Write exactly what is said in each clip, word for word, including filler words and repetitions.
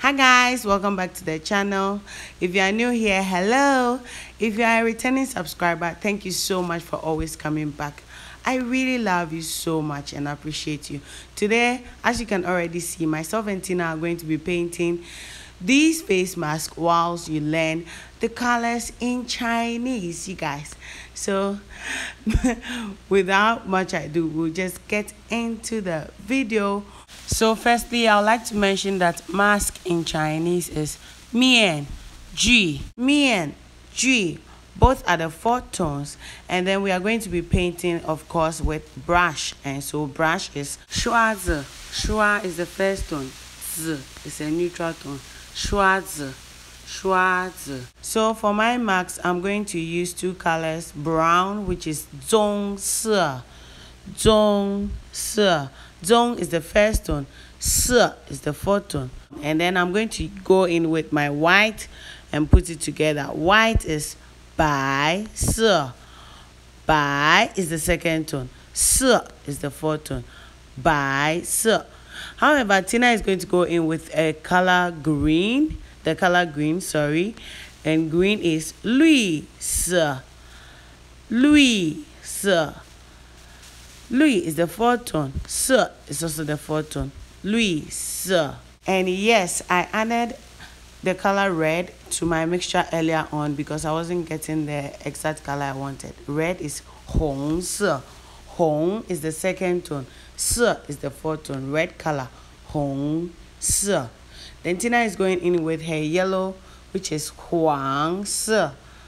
Hi guys, welcome back to the channel. If you are new here, hello. If you are a returning subscriber, thank you so much for always coming back. I really love you so much and appreciate you. Today, as you can already see, myself and Tina are going to be painting these face masks whilst you learn the colors in Chinese, you guys. So without much ado, we'll just get into the video. So firstly, I would like to mention that mask in Chinese is mian, ji, mian, ji. Both are the four tones, and then we are going to be painting, of course, with brush. And so brush is shua zi. Shua is the first tone, zi is a neutral tone. Shua zi, shua zi. So for my marks, I'm going to use two colors: brown, which is zong se, zong se. Zong is the first tone, se is the fourth tone, and then I'm going to go in with my white and put it together. White is bai se, bai is the second tone, se is the fourth tone, bai se. However, Tina is going to go in with a color green, the color green, sorry, and green is lui se, lui se. Lui is the fourth tone, se is also the fourth tone, lui se. And yes, I added the color red to my mixture earlier on because I wasn't getting the exact color I wanted. Red is hong se. Hong is the second tone, se is the fourth tone, red color, hong se. Then Tina is going in with her yellow, which is huang se.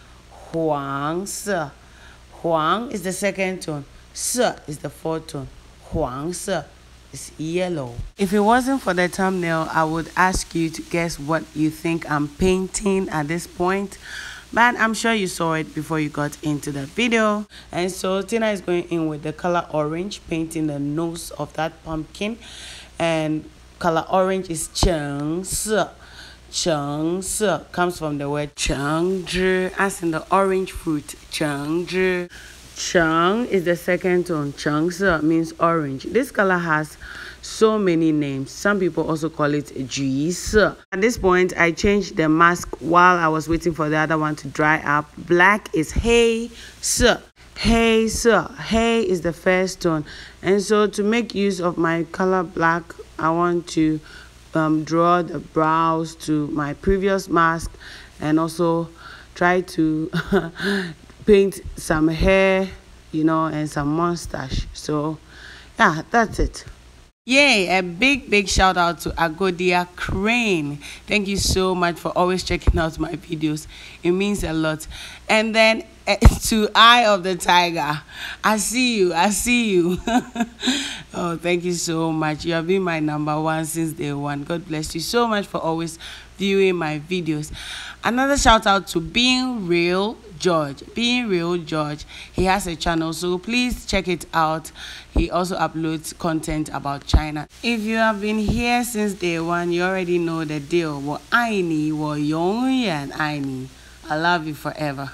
Huang se. Huang is the second tone, se is the fourth tone, huang se is yellow. If it wasn't for the thumbnail, I would ask you to guess what you think I'm painting at this point, but I'm sure you saw it before you got into the video. And so Tina is going in with the color orange, painting the nose of that pumpkin, and color orange is cheng se. Cheng se comes from the word cheng zhi, as in the orange fruit, cheng zhi. Cheng is the second tone. Cheng se means orange. This color has so many names. Some people also call it ji se. At this point, I changed the mask while I was waiting for the other one to dry up. Black is hei se. Hei se. Hei is the first tone. And so to make use of my color black, I want to um, draw the brows to my previous mask and also try to paint some hair, you know, and some mustache. So yeah, that's it. Yay, a big big shout out to Agodia Crane. Thank you so much for always checking out my videos. It means a lot. And then uh, to Eye of the Tiger, I see you, I see you. Oh, thank you so much. You have been my number one since day one. God bless you so much for always viewing my videos. Another shout out to Being Real George. Being Real George, he has a channel, so please check it out. He also uploads content about China. If you have been here since day one, you already know the deal. 我爱你，我永远爱你. I love you forever.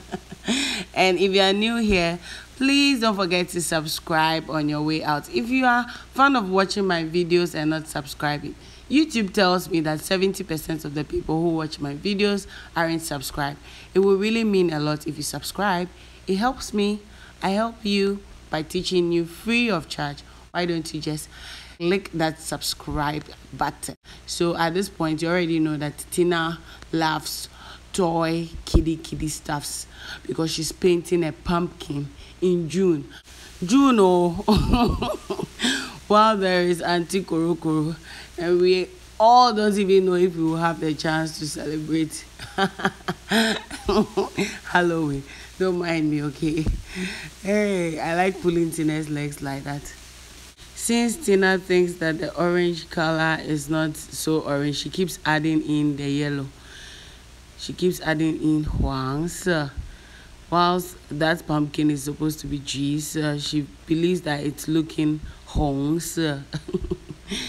And if you are new here, please don't forget to subscribe on your way out. If you are fond of watching my videos and not subscribing, YouTube tells me that seventy percent of the people who watch my videos aren't subscribed. It will really mean a lot if you subscribe. It helps me. I help you by teaching you free of charge. Why don't you just click that subscribe button? So at this point, you already know that Tina loves toy kiddie kiddie stuffs because she's painting a pumpkin in June. June, oh, while there is Auntie Korokoro, and we all don't even know if we will have the chance to celebrate Halloween. Don't mind me, okay? Hey, I like pulling Tina's legs like that. Since Tina thinks that the orange color is not so orange, she keeps adding in the yellow. She keeps adding in huang se. Whilst that pumpkin is supposed to be ji se, she believes that it's looking hong se.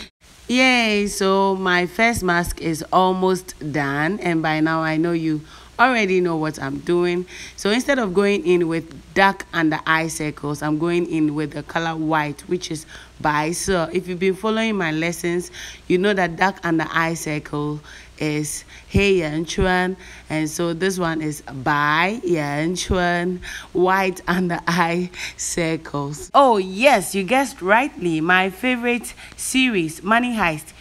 Yay, so my first mask is almost done, and by now I know you already know what I'm doing. So instead of going in with dark under eye circles, I'm going in with the color white, which is bai se. If you've been following my lessons, you know that dark under eye circle is Hei Yan Chuan, and so this one is Bai Yan Chuan, white under eye circles. Oh yes, you guessed rightly, my favorite series, Money Heist.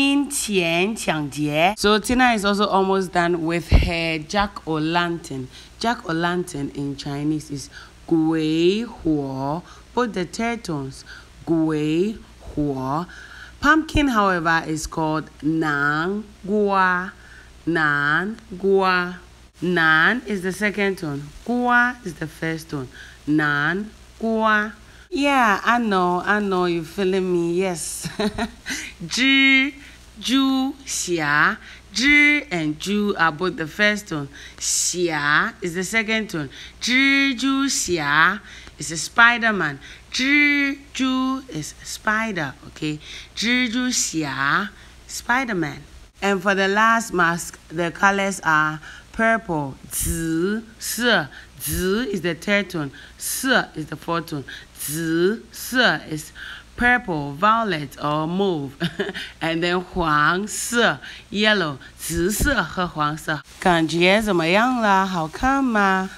So Tina is also almost done with her jack-o'-lantern. Jack-o'-lantern in Chinese is Gui Huo. Both the third tones, Gui Huo. Pumpkin, however, is called Nan Gua. Nan Gua. Nan is the second tone. Gua is the first tone. Nan Gua. Yeah, I know, I know you're feeling me. Yes. Zhi, Ju, Xia. Zhi and Ju are both the first tone. Xia is the second tone. Zhi, Ju, Xia is a Spider-Man. Zhi, Ju is spider, okay? Zhi, Ju, Xia, Spider-Man. And for the last mask, the colors are purple. Zi, Se. Zi is the third tone. Se is the fourth tone. Zi, Se is purple, violet, or mauve. And then Huang Se, yellow. Zi Se 和黄色。感觉怎么样啦？好看吗？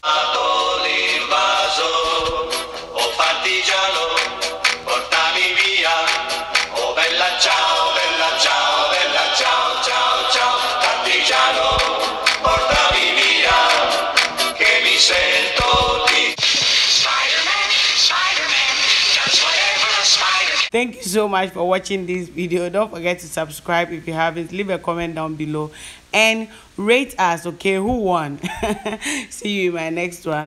Thank you so much for watching this video. Don't forget to subscribe if you haven't. Leave a comment down below and rate us, okay? Who won? See you in my next one.